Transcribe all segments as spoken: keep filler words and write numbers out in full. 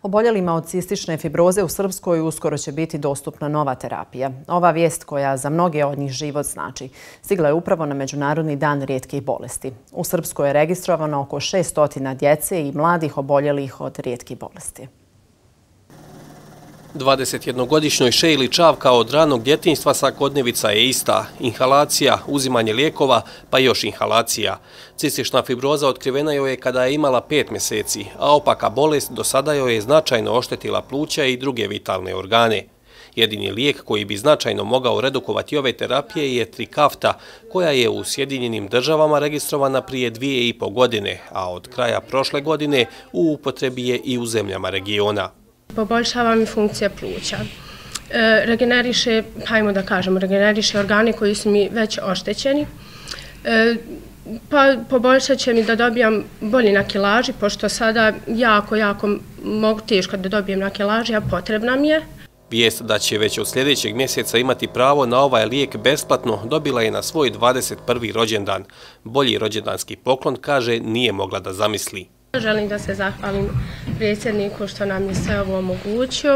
Oboljelima od cistične fibroze u Srpskoj uskoro će biti dostupna nova terapija. Ova vijest koja za mnoge od njih život znači, stigla je upravo na Međunarodni dan rijetkih bolesti. U Srpskoj je registrovano oko šesto djece i mladih oboljelih od rijetkih bolesti. dvadesetjednogodišnjoj Šejli Čavka od ranog djetinjstva svakodnevica je ista. Inhalacija, uzimanje lijekova, pa još inhalacija. Cistična fibroza otkrivena joj je kada je imala pet mjeseci, a opaka bolest do sada joj je značajno oštetila pluća i druge vitalne organe. Jedini lijek koji bi značajno mogao redukovati ove terapije je Trikafta, koja je u Sjedinjenim državama registrovana prije dvije i po godine, a od kraja prošle godine u upotrebi je i u zemljama regiona. Poboljšava mi funkcija pluća. E, regeneriše, hajmo da kažemo, regeneriše organe koji su mi već oštećeni. E, pa poboljšat će mi da dobijam bolji na kilaži, pošto sada jako, jako mogu teško da dobijem na kilaži, a potrebna mi je. Vijest da će već od sljedećeg mjeseca imati pravo na ovaj lijek besplatno dobila je na svoj dvadeset prvi rođendan. Bolji rođendanski poklon, kaže, nije mogla da zamisli. Želim da se zahvalim predsjedniku što nam je sve ovo omogućio.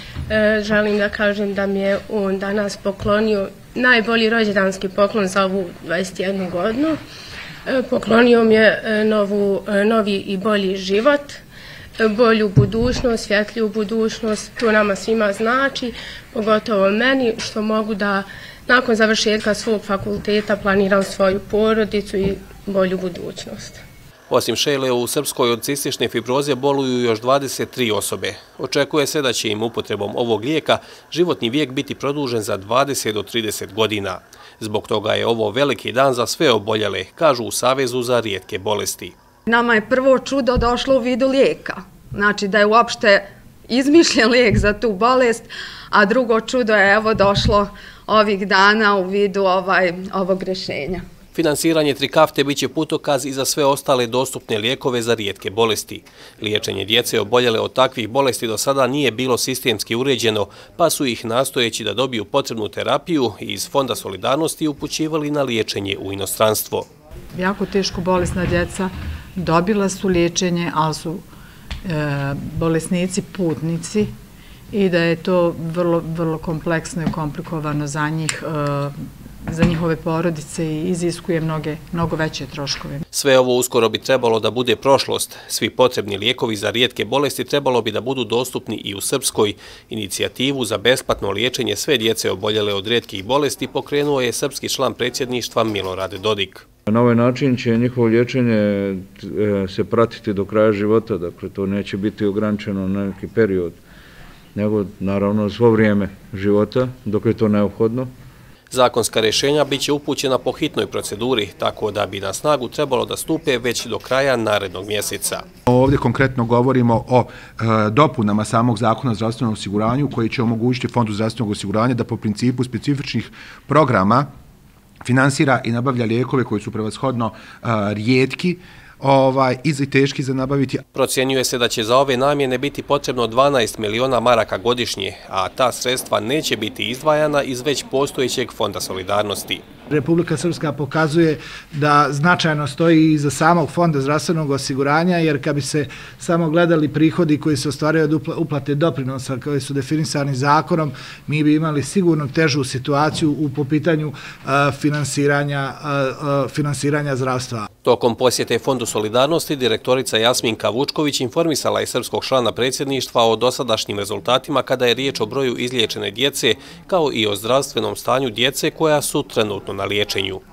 E, želim da kažem da mi je on danas poklonio najbolji rođendanski poklon za ovu dvadeset jednu godinu. E, poklonio mi je novu, novi i bolji život, bolju budućnost, svjetliju budućnost. To nama svima znači, pogotovo meni, što mogu da nakon završetka svog fakulteta planiram svoju porodicu i bolju budućnost. Osim Šejle, u Srpskoj od cistične fibroze boluju još dvadeset tri osobe. Očekuje se da će im upotrebom ovog lijeka životni vijek biti produžen za dvadeset do trideset godina. Zbog toga je ovo veliki dan za sve oboljele, kažu u Savezu za rijetke bolesti. Nama je prvo čudo došlo u vidu lijeka. Znači da je uopšte izmišljen lijek za tu bolest, a drugo čudo je evo došlo ovih dana u vidu ovaj, ovog rješenja. Finansiranje Trikafte biće putokaz i za sve ostale dostupne lijekove za rijetke bolesti. Liječenje djece oboljele od takvih bolesti do sada nije bilo sistemski uređeno, pa su ih nastojeći da dobiju potrebnu terapiju iz Fonda solidarnosti upućivali na liječenje u inostranstvo. Jako teško bolesna djeca dobila su liječenje, ali su e, bolesnici putnici i da je to vrlo, vrlo kompleksno i komplikovano za njih, e, za njihove porodice i iziskuje mnoge, mnogo veće troškove. Sve ovo uskoro bi trebalo da bude prošlost. Svi potrebni lijekovi za rijetke bolesti trebalo bi da budu dostupni i u Srpskoj. Inicijativu za besplatno liječenje sve djece oboljele od rijetkih bolesti pokrenuo je srpski član predsjedništva Milorad Dodik. Na ovaj način će njihovo liječenje se pratiti do kraja života, dakle to neće biti ograničeno na neki period, nego naravno svo vrijeme života dok je to neophodno. Zakonska rješenja bit će upućena po hitnoj proceduri, tako da bi na snagu trebalo da stupe već do kraja narednog mjeseca. Ovdje konkretno govorimo o e, dopunama samog zakona o zdravstvenom osiguranju koji će omogućiti Fondu zdravstvenog osiguranja da po principu specifičnih programa finansira i nabavlja lijekove koji su prevashodno e, rijetki ovaj, i teški za nabaviti. Procjenjuje se da će za ove namjene biti potrebno dvanaest miliona maraka godišnje, a ta sredstva neće biti izdvajana iz već postojećeg Fonda solidarnosti. Republika Srpska pokazuje da značajno stoji iza samog Fonda zdravstvenog osiguranja, jer kad bi se samo gledali prihodi koji se ostvaraju od uplate doprinosa koji su definisani zakonom, mi bi imali sigurno težu situaciju u po pitanju uh, finansiranja, uh, uh, finansiranja zdravstva. Tokom posjete Fondu solidarnosti, direktorica Jasminka Vučković informisala je srpskog člana predsjedništva o dosadašnjim rezultatima kada je riječ o broju izliječene djece, kao i o zdravstvenom stanju djece koja su trenutno na liječenju.